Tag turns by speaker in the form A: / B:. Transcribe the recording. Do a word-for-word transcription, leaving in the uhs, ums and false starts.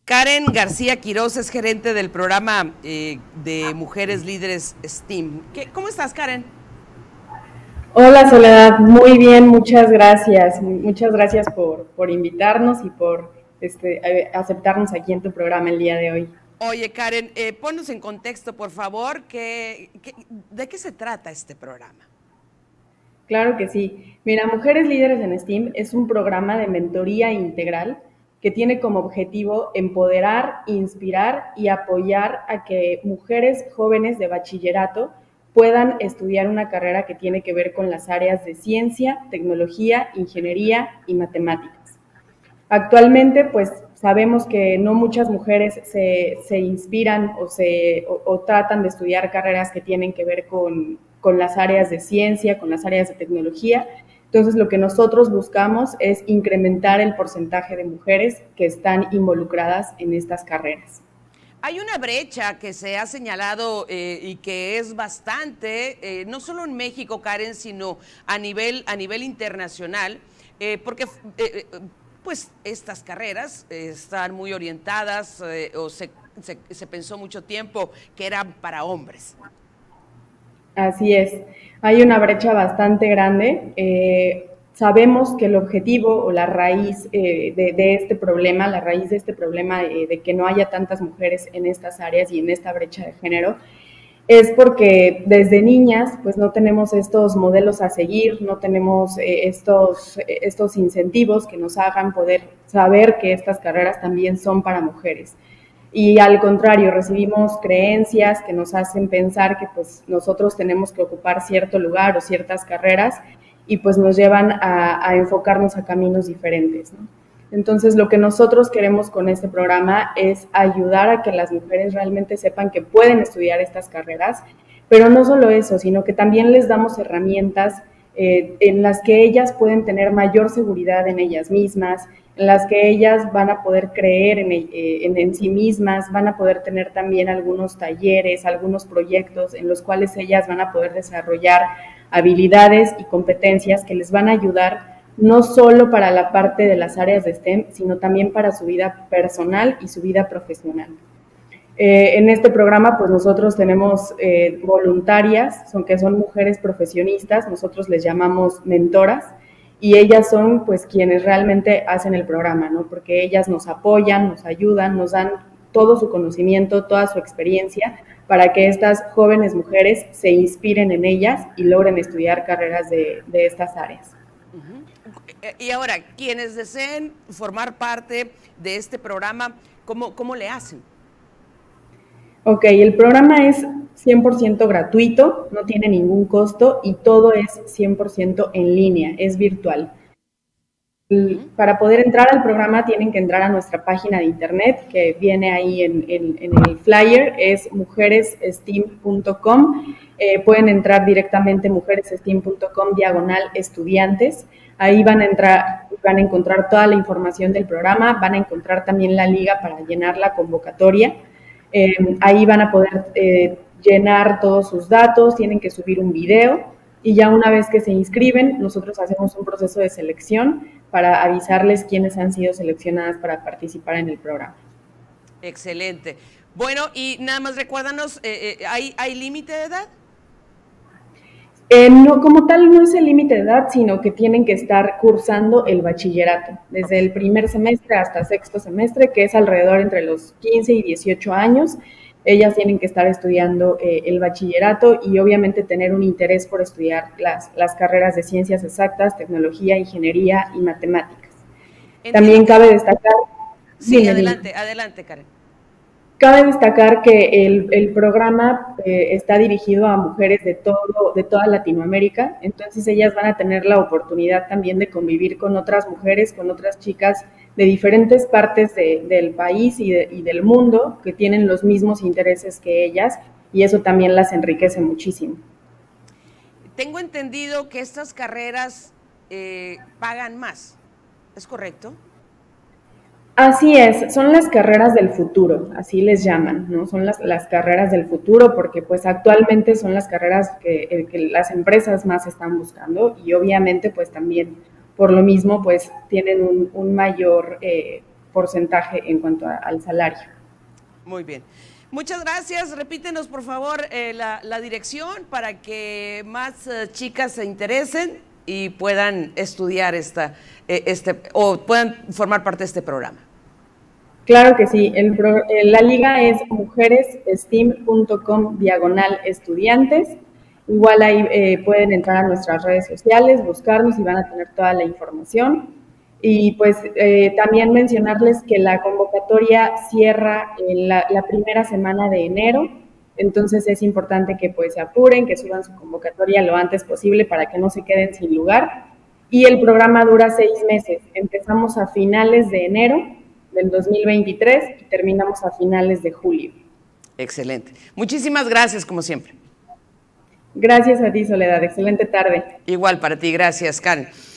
A: Karen García Quirós es gerente del programa eh, de Mujeres Líderes STEAM. ¿Qué, ¿Cómo estás, Karen?
B: Hola, Soledad, muy bien, muchas gracias. Muchas gracias por, por invitarnos y por este, aceptarnos aquí en tu programa el día de hoy.
A: Oye, Karen, eh, ponnos en contexto, por favor, que, que, ¿de qué se trata este programa?
B: Claro que sí. Mira, Mujeres Líderes en STEAM es un programa de mentoría integral que tiene como objetivo empoderar, inspirar y apoyar a que mujeres jóvenes de bachillerato puedan estudiar una carrera que tiene que ver con las áreas de ciencia, tecnología, ingeniería y matemáticas. Actualmente, pues sabemos que no muchas mujeres se, se inspiran o, se, o, o tratan de estudiar carreras que tienen que ver con, con las áreas de ciencia, con las áreas de tecnología. Entonces, lo que nosotros buscamos es incrementar el porcentaje de mujeres que están involucradas en estas carreras.
A: Hay una brecha que se ha señalado eh, y que es bastante, eh, no solo en México, Karen, sino a nivel, a nivel internacional, eh, porque eh, pues estas carreras eh, están muy orientadas eh, o se, se, se pensó mucho tiempo que eran para hombres.
B: Así es, hay una brecha bastante grande. Eh, sabemos que el objetivo o la raíz eh, de, de este problema, la raíz de este problema eh, de que no haya tantas mujeres en estas áreas y en esta brecha de género, es porque desde niñas pues no tenemos estos modelos a seguir, no tenemos eh, estos, estos incentivos que nos hagan poder saber que estas carreras también son para mujeres. Y al contrario, recibimos creencias que nos hacen pensar que pues nosotros tenemos que ocupar cierto lugar o ciertas carreras y pues nos llevan a, a enfocarnos a caminos diferentes, ¿no? Entonces, lo que nosotros queremos con este programa es ayudar a que las mujeres realmente sepan que pueden estudiar estas carreras, pero no solo eso, sino que también les damos herramientas eh, en las que ellas pueden tener mayor seguridad en ellas mismas, en las que ellas van a poder creer en, eh, en, en sí mismas, van a poder tener también algunos talleres, algunos proyectos en los cuales ellas van a poder desarrollar habilidades y competencias que les van a ayudar no solo para la parte de las áreas de STEM, sino también para su vida personal y su vida profesional. Eh, en este programa, pues nosotros tenemos eh, voluntarias, son, que son mujeres profesionistas, nosotros les llamamos mentoras, y ellas son pues quienes realmente hacen el programa, ¿no? Porque ellas nos apoyan, nos ayudan, nos dan todo su conocimiento, toda su experiencia, para que estas jóvenes mujeres se inspiren en ellas y logren estudiar carreras de, de estas áreas.
A: Uh-huh. Y ahora, quienes deseen formar parte de este programa, ¿cómo, cómo le hacen?
B: Ok, el programa es cien por ciento gratuito, no tiene ningún costo y todo es cien por ciento en línea, es virtual. Y para poder entrar al programa tienen que entrar a nuestra página de internet que viene ahí en, en, en el flyer, es mujeres steam punto com. Eh, pueden entrar directamente mujeres steam punto com diagonal estudiantes. Ahí van a entrar, van a encontrar toda la información del programa, van a encontrar también la liga para llenar la convocatoria. Eh, ahí van a poder eh, llenar todos sus datos, tienen que subir un video y ya una vez que se inscriben, nosotros hacemos un proceso de selección para avisarles quiénes han sido seleccionadas para participar en el programa.
A: Excelente. Bueno, y nada más recuérdanos, eh, eh, ¿hay, hay límite de edad?
B: Eh, no, como tal no es el límite de edad, sino que tienen que estar cursando el bachillerato, desde el primer semestre hasta sexto semestre, que es alrededor entre los quince y dieciocho años. Ellas tienen que estar estudiando eh, el bachillerato y obviamente tener un interés por estudiar las, las carreras de ciencias exactas, tecnología, ingeniería y matemáticas. Entiendo. También cabe destacar...
A: Sí, dime, adelante, dime. adelante, Karen.
B: Cabe destacar que el, el programa eh, está dirigido a mujeres de, todo, de toda Latinoamérica, entonces ellas van a tener la oportunidad también de convivir con otras mujeres, con otras chicas de diferentes partes de, del país y, de, y del mundo que tienen los mismos intereses que ellas, y eso también las enriquece muchísimo.
A: Tengo entendido que estas carreras eh, pagan más, ¿es correcto?
B: Así es, son las carreras del futuro, así les llaman, ¿no? Son las, las carreras del futuro porque pues actualmente son las carreras que, que las empresas más están buscando y obviamente pues también por lo mismo pues tienen un, un mayor eh, porcentaje en cuanto a, al salario.
A: Muy bien. Muchas gracias. Repítenos, por favor, eh, la, la dirección para que más eh, chicas se interesen y puedan estudiar esta, eh, este, o puedan formar parte de este programa.
B: Claro que sí. El pro, eh, la liga es mujeresestem punto com diagonal estudiantes. Igual ahí eh, pueden entrar a nuestras redes sociales, buscarnos y van a tener toda la información. Y pues eh, también mencionarles que la convocatoria cierra en la, la primera semana de enero, entonces es importante que pues se apuren, que suban su convocatoria lo antes posible para que no se queden sin lugar. Y el programa dura seis meses, empezamos a finales de enero del dos mil veintitrés y terminamos a finales de julio.
A: Excelente. Muchísimas gracias, como siempre.
B: Gracias a ti, Soledad. Excelente tarde.
A: Igual para ti. Gracias, Karen.